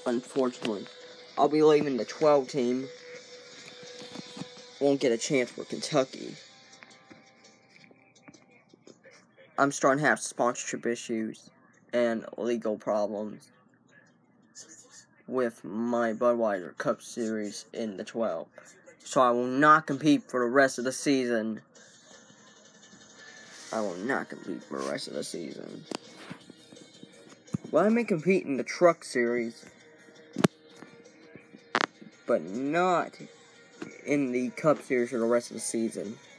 unfortunately. I'll be leaving the 12 team. Won't get a chance for Kentucky. I'm starting to have sponsorship issues and legal problems with my Budweiser Cup Series in the 12. So I will not compete for the rest of the season. But I may compete in the Truck Series, but not in the Cup Series for the rest of the season.